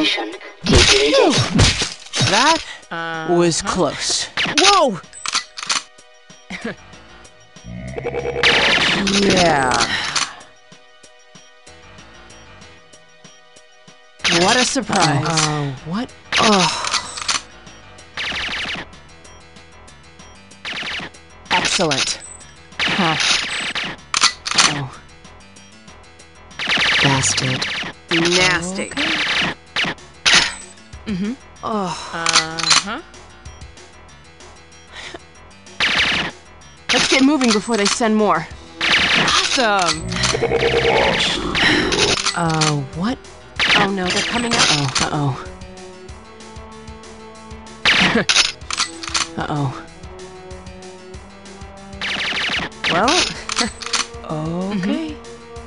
Destination TWINE. That was close. Whoa! Yeah. What a surprise. What? Oh. Excellent. Huh. Oh. Bastard. Nasty. Okay. Mm-hmm. Oh. Let's get moving before they send more. Awesome. What? Oh no, they're coming up. Uh-oh. Uh-oh. Well, Okay.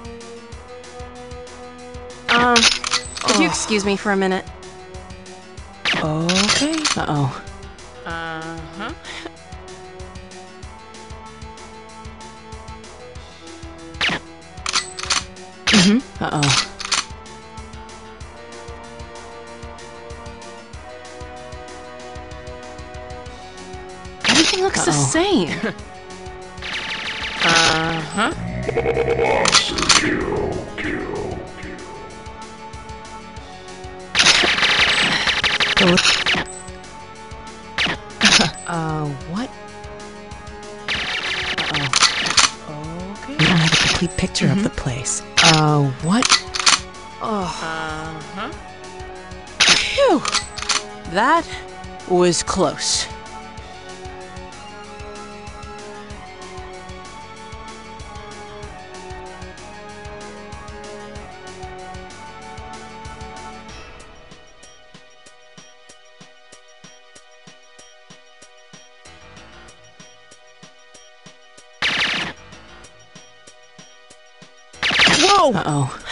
Could you excuse me for a minute? Okay. Uh-oh. Uh-oh. Everything looks the same. What? Uh-oh. Okay. We don't have a complete picture of the place. What? Phew. That was close. Whoa! Uh-oh.